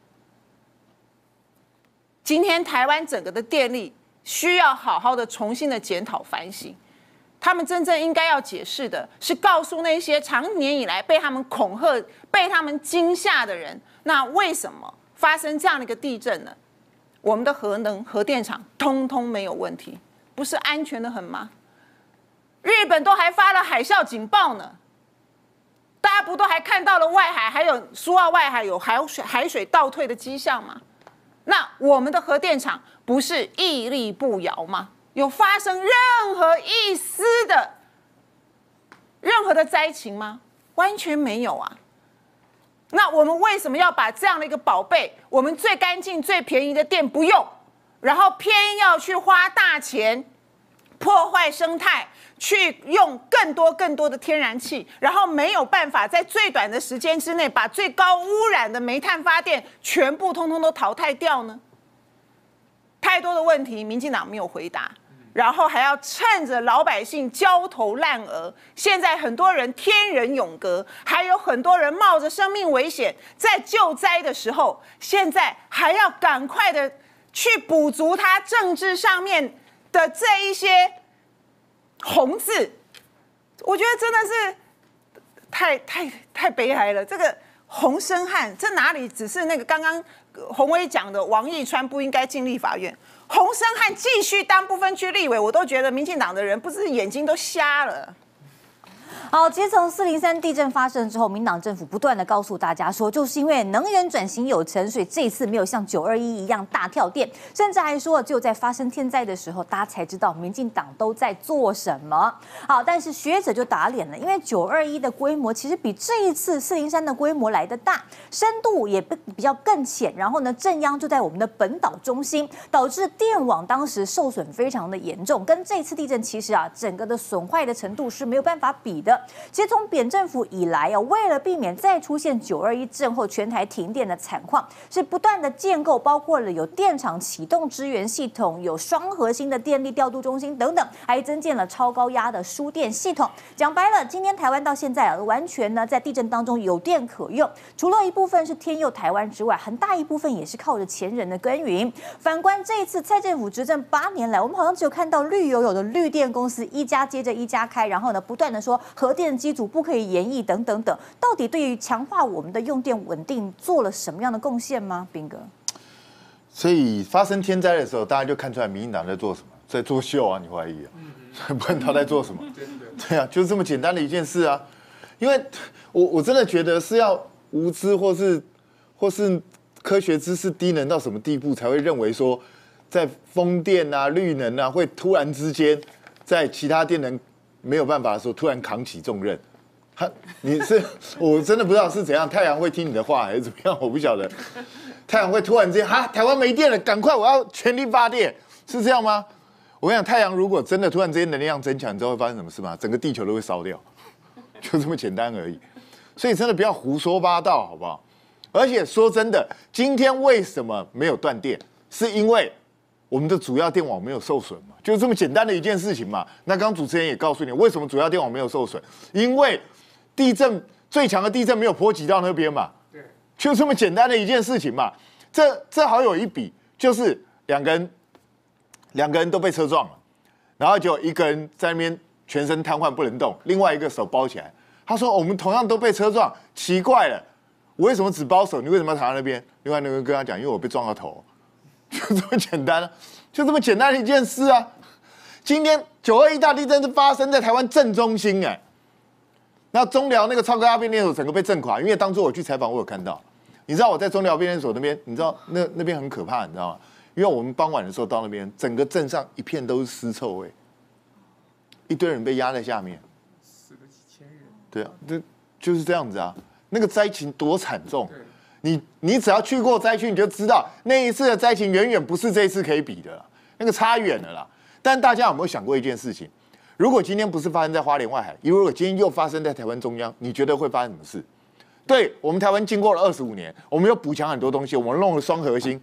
今天台湾整个的电力需要好好的重新的检讨反省。他们真正应该要解释的是，告诉那些长年以来被他们恐吓、被他们惊吓的人，那为什么发生这样的一个地震呢？我们的核能、核电厂通通没有问题，不是安全的很吗？日本都还发了海啸警报呢，大家不都还看到了外海还有苏澳外海有海水海水倒退的迹象吗？那我们的核电厂不是屹立不摇吗？有发生任何一丝的任何的灾情吗？完全没有啊。那我们为什么要把这样的一个宝贝，我们最干净、最便宜的电不用，然后偏要去花大钱破坏生态，去用更多更多的天然气，然后没有办法在最短的时间之内把最高污染的煤炭发电全部通通都淘汰掉呢？太多的问题，民进党没有回答。然后还要趁着老百姓焦头烂额，现在很多人天人永隔，还有很多人冒着生命危险在救灾的时候，现在还要赶快的去补足他政治上面的这一些红字，我觉得真的是太太太悲哀了。这个洪申翰，这哪里只是那个刚刚洪威讲的王义川不应该进立法院？洪申翰继续当不分区立委，我都觉得民进党的人不是眼睛都瞎了。 好，其实从四零三地震发生之后，民党政府不断的告诉大家说，就是因为能源转型有成，所以这一次没有像九二一一样大跳电，甚至还说只有在发生天灾的时候，大家才知道民进党都在做什么。好，但是学者就打脸了，因为九二一的规模其实比这一次四零三的规模来得大，深度也比较更浅，然后呢，震央就在我们的本岛中心，导致电网当时受损非常的严重，跟这次地震其实啊，整个的损坏的程度是没有办法比的。其实从扁政府以来啊，为了避免再出现九二一震后全台停电的惨况，是不断的建构，包括了有电厂启动支援系统，有双核心的电力调度中心等等，还增建了超高压的输电系统。讲白了，今天台湾到现在啊，完全呢在地震当中有电可用，除了一部分是天佑台湾之外，很大一部分也是靠着前人的耕耘。反观这一次蔡政府执政八年来，我们好像只有看到绿油油的绿电公司一家接着一家开，然后呢不断的说核电机组不可以延役等等等，到底对于强化我们的用电稳定做了什么样的贡献吗？彬哥， 所以发生天灾的时候，大家就看出来民进党在做什么，在作秀啊！你怀疑啊？不然他在做什么？对啊，就是这么简单的一件事啊！因为我我真的觉得是要无知或是或是科学知识低能到什么地步，才会认为说，在风电啊、绿能啊，会突然之间在其他电能没有办法的时候，突然扛起重任。他你是我真的不知道是怎样，太阳会听你的话还是怎么样，我不晓得。太阳会突然之间，哈，台湾没电了，赶快我要全力发电，是这样吗？我跟你讲，太阳如果真的突然之间能量增强，你知道会发生什么事吗？整个地球都会烧掉，就这么简单而已。所以真的不要胡说八道，好不好？而且说真的，今天为什么没有断电？是因为我们的主要电网没有受损嘛，就是这么简单的一件事情嘛。那刚刚主持人也告诉你，为什么主要电网没有受损？因为地震最强的地震没有波及到那边嘛，对，就这么简单的一件事情嘛。这这好有一比，就是两个人两个人都被车撞了，然后就一个人在那边全身瘫痪不能动，另外一个手包起来。他说：“我们同样都被车撞，奇怪了，我为什么只包手？你为什么要躺在那边？”另外那个人跟他讲：“因为我被撞到头。”就这么简单啊，就这么简单的一件事啊。今天九二一大地震是发生在台湾正中心哎、欸，那中寮那个超高压变电所整个被震垮，因为当初我去采访，我有看到，你知道我在中寮变电所那边，你知道那那边很可怕，你知道吗？因为我们傍晚的时候到那边，整个镇上一片都是尸臭味，一堆人被压在下面， 死了几千人。 对啊，就就是这样子啊，那个灾情多惨重。你你只要去过灾区，你就知道那一次的灾情远远不是这一次可以比的了，那个差远了啦。但大家有没有想过一件事情？如果今天不是发生在花莲外海，如果今天又发生在台湾中央，你觉得会发生什么事？对我们台湾经过了二十五年，我们又补强很多东西，我们弄了双核心，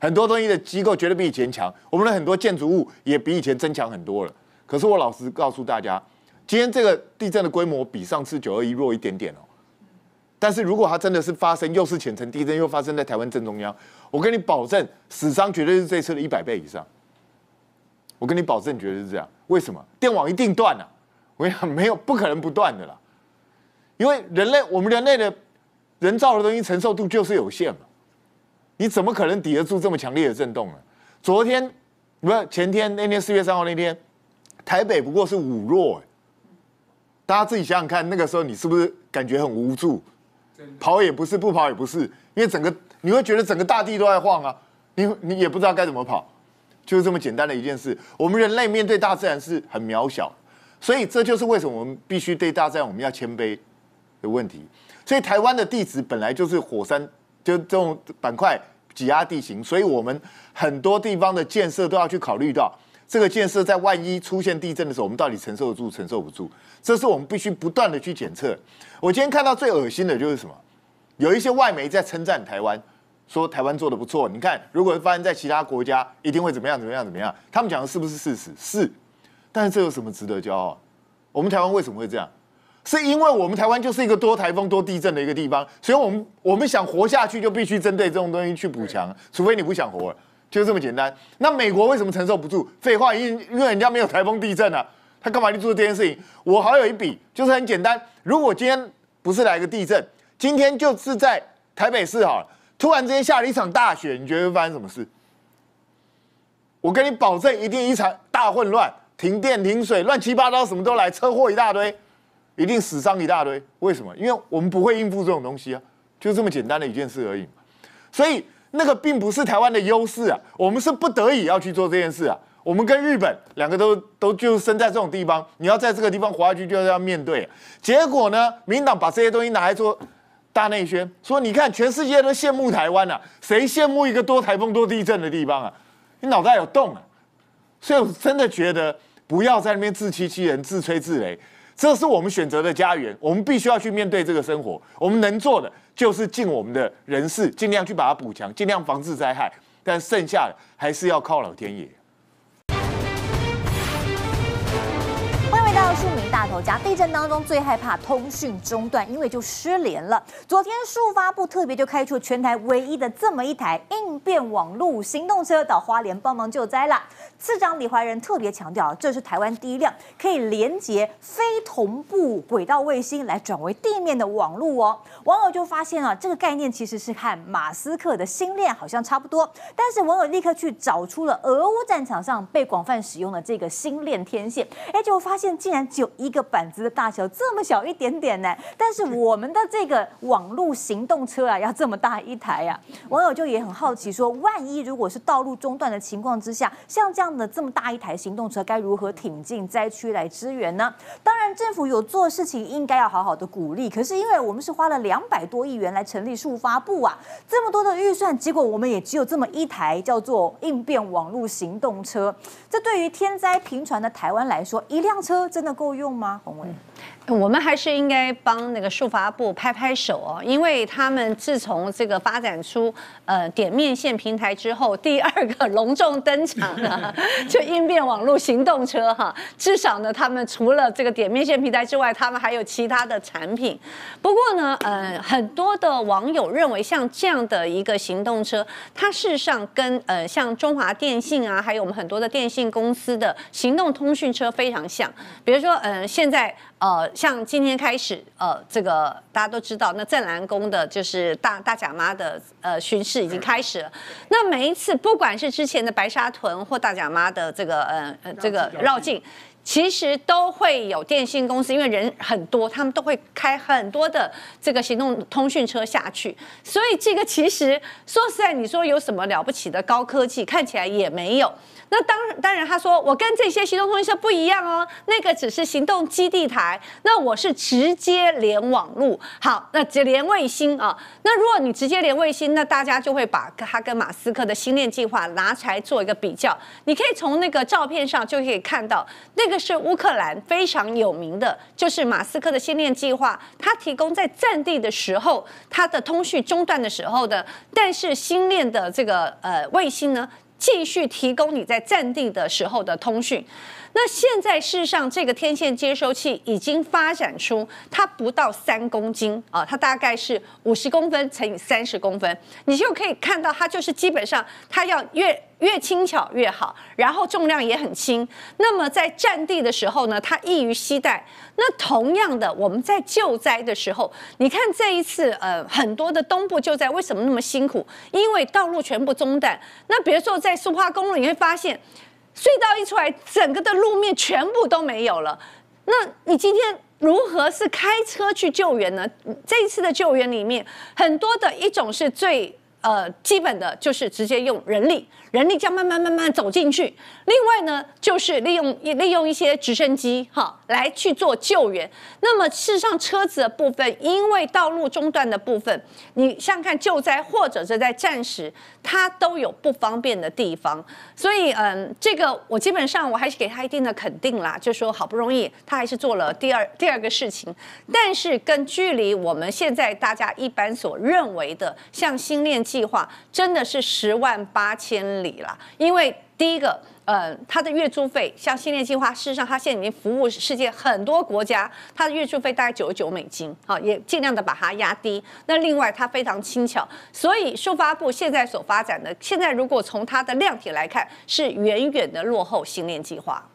很多东西的机构绝对比以前强，我们的很多建筑物也比以前增强很多了。可是我老实告诉大家，今天这个地震的规模比上次九二一弱一点点哦。但是如果它真的是发生，又是浅层地震，又发生在台湾正中央，我跟你保证，死伤绝对是这次的一百倍以上。我跟你保证，绝对是这样。为什么？电网一定断了、啊。我跟你讲，没有不可能不断的啦。因为人类，我们人类的人造的东西承受度就是有限嘛。你怎么可能抵得住这么强烈的震动呢？昨天不是前天那天四月三号那天，台北不过是五弱、欸，大家自己想想看，那个时候你是不是感觉很无助？跑也不是，不跑也不是，因为整个你会觉得整个大地都在晃啊，你你也不知道该怎么跑，就是这么简单的一件事。我们人类面对大自然是很渺小，所以这就是为什么我们必须对大自然我们要谦卑的问题。所以台湾的地质本来就是火山，就这种板块挤压地形，所以我们很多地方的建设都要去考虑到，这个建设在万一出现地震的时候，我们到底承受得住承受不住，这是我们必须不断的去检测。我今天看到最恶心的就是什么？有一些外媒在称赞台湾，说台湾做的不错。你看，如果发生在其他国家，一定会怎么样怎么样怎么样？他们讲的是不是事实？是，但是这有什么值得骄傲？我们台湾为什么会这样？是因为我们台湾就是一个多台风、多地震的一个地方，所以我们我们想活下去，就必须针对这种东西去补强，除非你不想活了，就这么简单。那美国为什么承受不住？废话，因因为人家没有台风、地震啊。他干嘛去做这件事情？我好有一笔，就是很简单。如果今天不是来个地震，今天就是在台北市好了，突然之间下了一场大雪，你觉得会发生什么事？我跟你保证，一定一场大混乱，停电、停水，乱七八糟，什么都来，车祸一大堆，一定死伤一大堆。为什么？因为我们不会应付这种东西啊，就这么简单的一件事而已。所以那个并不是台湾的优势啊，我们是不得已要去做这件事啊。我们跟日本两个都都就生在这种地方，你要在这个地方活下去，就是要面对。结果呢，民进党把这些东西拿来做大内宣，说你看全世界都羡慕台湾啊，谁羡慕一个多台风、多地震的地方啊？你脑袋有洞啊！所以我真的觉得不要在那边自欺欺人、自吹自擂，这是我们选择的家园，我们必须要去面对这个生活。我们能做的就是尽我们的人事，尽量去把它补强，尽量防治灾害，但剩下的还是要靠老天爷。 到庶民大头家，地震当中最害怕通讯中断，因为就失联了。昨天数发部特别就开出全台唯一的这么一台应变网路行动车到花莲帮忙救灾了。次长李怀仁特别强调，这是台湾第一辆可以连接非同步轨道卫星来转为地面的网路哦。网友就发现啊，这个概念其实是和马斯克的星链好像差不多，但是网友立刻去找出了俄乌战场上被广泛使用的这个星链天线，哎，结果发现竟然只有一个板子的大小，这么小一点点呢。但是我们的这个网路行动车啊，要这么大一台啊，网友就也很好奇说，万一如果是道路中断的情况之下，像这样的这么大一台行动车，该如何挺进灾区来支援呢？当然，政府有做事情，应该要好好的鼓励。可是因为我们是花了两百多亿元来成立数发部啊，这么多的预算，结果我们也只有这么一台叫做应变网路行动车，这对于天灾频传的台湾来说，一辆车真的够用吗？洪伟， 我们还是应该帮那个数发部拍拍手哦，因为他们自从这个发展出呃点面线平台之后，第二个隆重登场呢，就应变网络行动车哈。至少呢，他们除了这个点面线平台之外，他们还有其他的产品。不过呢，呃，很多的网友认为，像这样的一个行动车，它事实上跟呃像中华电信啊，还有我们很多的电信公司的行动通讯车非常像。比如说，呃，现在。呃，像今天开始，呃，这个大家都知道，那正南宫的就是大大甲妈的呃巡视已经开始了。那每一次，不管是之前的白沙屯或大甲妈的这个呃呃这个绕境，其实都会有电信公司，因为人很多，他们都会开很多的这个行动通讯车下去。所以这个其实说实在，你说有什么了不起的高科技，看起来也没有。那当然，当然，他说我跟这些行动通讯车不一样哦，那个只是行动基地台，那我是直接连网路。好，那直连卫星啊，那如果你直接连卫星，那大家就会把他跟马斯克的星链计划拿出来做一个比较。你可以从那个照片上就可以看到，那个是乌克兰非常有名的，就是马斯克的星链计划，它提供在战地的时候，它的通讯中断的时候的，但是星链的这个呃卫星呢，继续提供你在战地的时候的通讯。那现在事实上，这个天线接收器已经发展出它不到三公斤啊，它大概是五十公分乘以三十公分，你就可以看到它就是基本上它要越越轻巧越好，然后重量也很轻。那么在战地的时候呢，它易于携带。那同样的，我们在救灾的时候，你看这一次呃很多的东部救灾为什么那么辛苦？因为道路全部中断。那比如说在苏花公路，你会发现。隧道一出来，整个的路面全部都没有了。那你今天如何是开车去救援呢？这一次的救援里面，很多的一种是最呃基本的，就是直接用人力，人力这样慢慢慢慢走进去。另外呢，就是利用利用一些直升机哈来去做救援。那么事实上，车子的部分，因为道路中断的部分，你像看救灾或者是在战时，它都有不方便的地方。所以嗯，这个我基本上我还是给他一定的肯定啦，就说好不容易他还是做了第二第二个事情。但是跟距离我们现在大家一般所认为的像星链计划，真的是十万八千里啦。因为第一个。呃，它的月租费，像星链计划，事实上它现在已经服务世界很多国家，它的月租费大概九十九美金，好，也尽量的把它压低。那另外它非常轻巧，所以数发部现在所发展的，现在如果从它的量体来看，是远远的落后星链计划。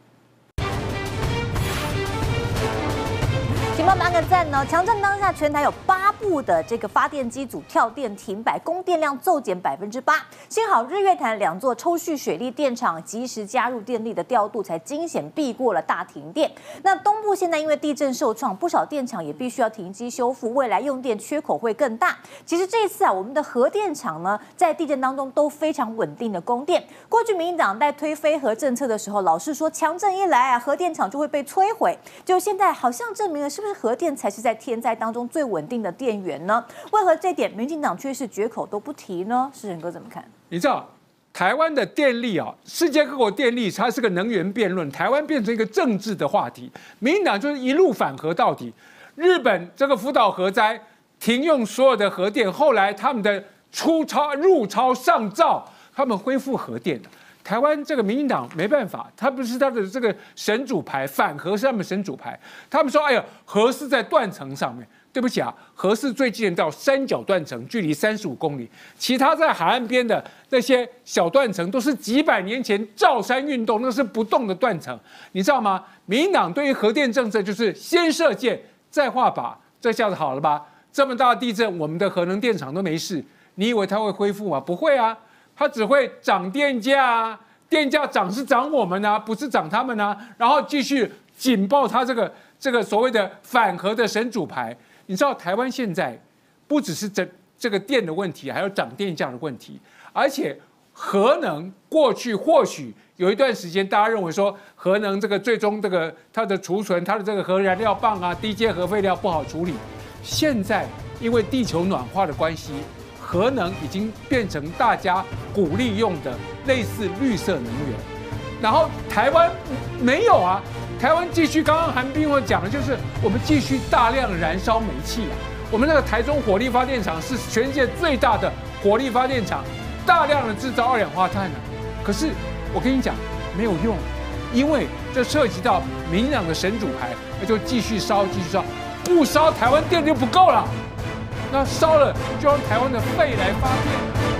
请帮我们按个赞呢！强震当下，全台有八部的这个发电机组跳电停摆，供电量骤减百分之八。幸好日月潭两座抽蓄水力电厂及时加入电力的调度，才惊险避过了大停电。那东部现在因为地震受创，不少电厂也必须要停机修复，未来用电缺口会更大。其实这次啊，我们的核电厂呢，在地震当中都非常稳定的供电。过去民进党在推非核政策的时候，老是说强震一来啊，核电厂就会被摧毁。就现在好像证明了，是不是核电才是在天灾当中最稳定的电源呢？为何这点民进党却是绝口都不提呢？世仁哥怎么看？ 你知道台湾的电力啊，世界各国电力它是个能源辩论，台湾变成一个政治的话题，民进党就是一路反核到底。日本这个福岛核灾停用所有的核电，后来他们的出超入超上兆，他们恢复核电了。台湾这个民进党没办法，他不是他的这个神主牌，反核是他们神主牌。他们说，哎呀，核是在断层上面。对不起啊，核是最近到三角断层，距离三十五公里，其他在海岸边的那些小断层都是几百年前造山运动，那是不动的断层，你知道吗？民进党对于核电政策就是先射箭再画靶，这下子好了吧？这么大的地震，我们的核能电厂都没事，你以为它会恢复吗？不会啊，它只会涨电价啊，电价涨是涨我们啊，不是涨他们啊，然后继续紧抱它这个这个所谓的反核的神主牌。你知道台湾现在不只是这这个电的问题，还有涨电价的问题，而且核能过去或许有一段时间，大家认为说核能这个最终这个它的储存、它的这个核燃料棒啊、低阶核废料不好处理。现在因为地球暖化的关系，核能已经变成大家鼓励用的类似绿色能源。然后台湾没有啊。台湾继续，刚刚韩冰我讲的就是我们继续大量燃烧煤气啊。我们那个台中火力发电厂是全世界最大的火力发电厂，大量的制造二氧化碳啊。可是我跟你讲没有用，因为这涉及到民进党的神主牌，那就继续烧，继续烧，不烧台湾电就不够了。那烧了就让台湾的肺来发电。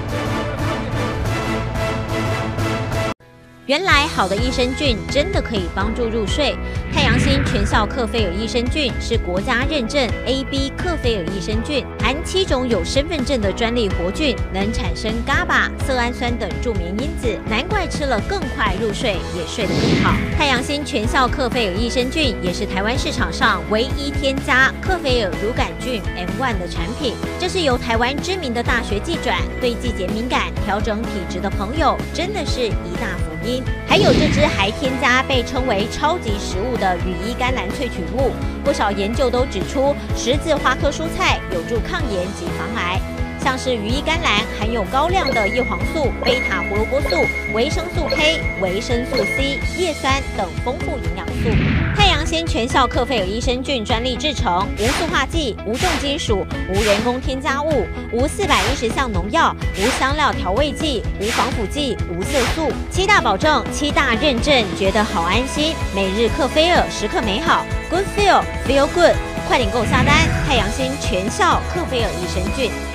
原来好的益生菌真的可以帮助入睡。太阳星全效克菲尔益生菌是国家认证 A B 克菲尔益生菌，含七种有身份证的专利活菌，能产生 G A B A、色氨酸等助眠因子，难怪吃了更快入睡，也睡得更好。太阳星全效克菲尔益生菌也是台湾市场上唯一添加克菲尔乳杆菌 M 一 的产品，这是由台湾知名的大学季转，对季节敏感、调整体质的朋友真的是一大福音。还有这支还添加被称为超级食物的羽衣甘蓝萃取物，不少研究都指出十字花科蔬菜有助抗炎及防癌。 像是羽衣甘蓝含有高量的叶黄素、贝塔胡萝卜素、维生素 K、维生素 C、叶酸等丰富营养素。太阳鲜全效克菲尔益生菌专利制成，无塑化剂、无重金属、无人工添加物、无四百一十项农药、无香料调味剂、无防腐剂、无色素，七大保证、七大认证，觉得好安心。每日克菲尔，时刻美好 ，Good Feel Feel Good， 快点购下单！太阳星全效克菲尔益生菌。